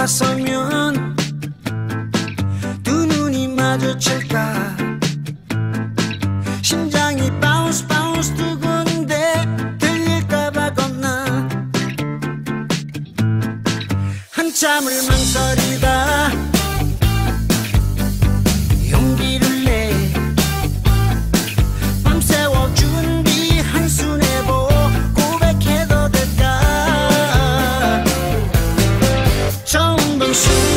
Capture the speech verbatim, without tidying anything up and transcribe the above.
다가서면 두 눈이 마주칠까. 심장이 바운스 바운스 두근데 들릴까봐 겁나. 한참을 망설이다 용기를 내 밤새워 준비 한수 내보 고백해도 될까. 처음 본 순간